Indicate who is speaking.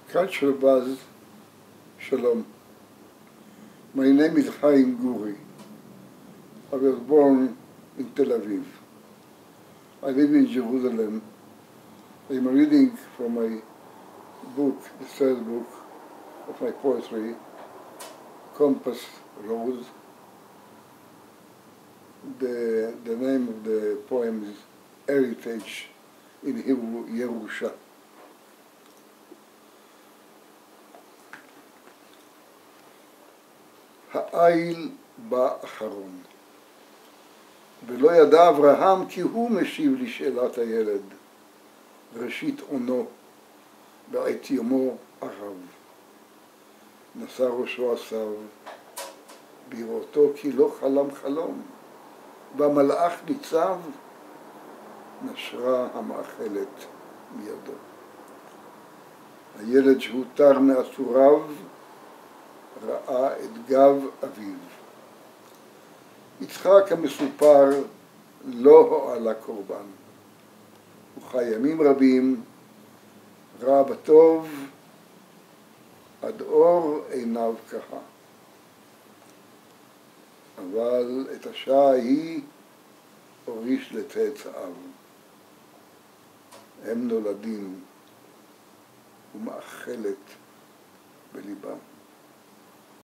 Speaker 1: CultureBuzz's, Shalom. My name is Haim Gouri. I was born in Tel Aviv. I live in Jerusalem. I'm reading from my book, the third book of my poetry, Compass Rose. The name of the poem is Heritage, in Hebrew, Yerusha. העיל בא אחרון, ולא ידע אברהם כי הוא משיב לשאלת הילד, ראשית עונו, בעת יומו ערב. נשא ראשו עשיו, בראותו כי לא חלם חלום, והמלאך ניצב, נשרה המאכלת מידו. הילד שהותר מאסוריו, ראה את גב אביו. יצחק המסופר לא הועלה קורבן, וחי ימים רבים ראה בטוב עד אור עיניו כהה. אבל את השעה ההיא הוריש לצאצאיו. הם נולדים ומאכלת בליבם.